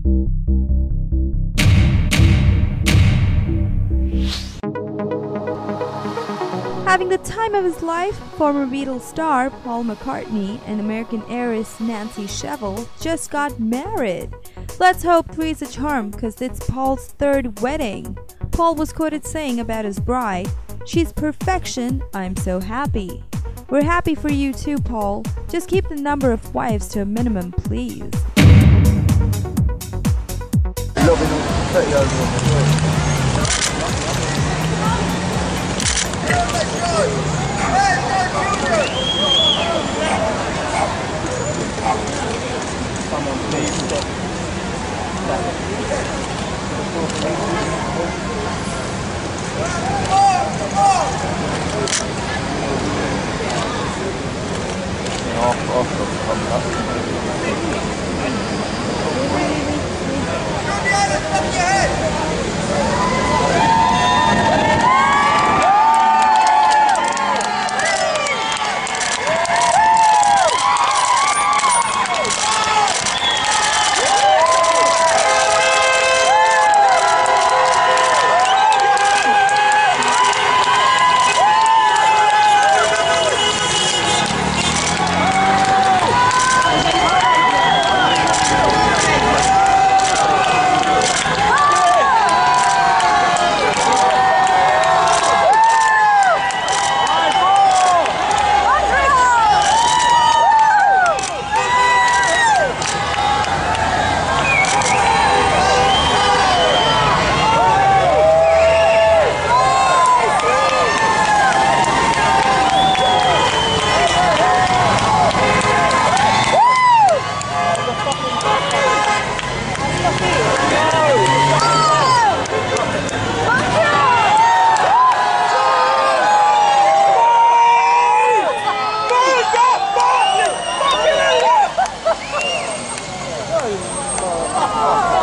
Having the time of his life, former Beatles star Paul McCartney and American heiress Nancy Shevell just got married. Let's hope three's a charm, cause it's Paul's third wedding. Paul was quoted saying about his bride, "She's perfection, I'm so happy." We're happy for you too, Paul. Just keep the number of wives to a minimum, please. Oh,